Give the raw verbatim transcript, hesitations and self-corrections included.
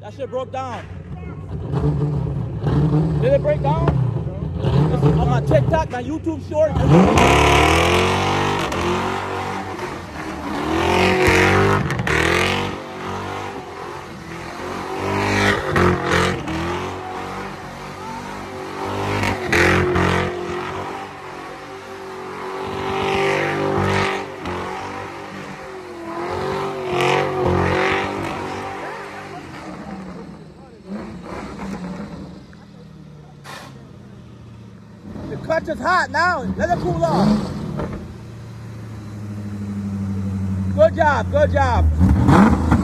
That shit broke down. Did it break down? This is on my TikTok, my YouTube short. The clutch is hot now. Let it cool off. Good job, good job.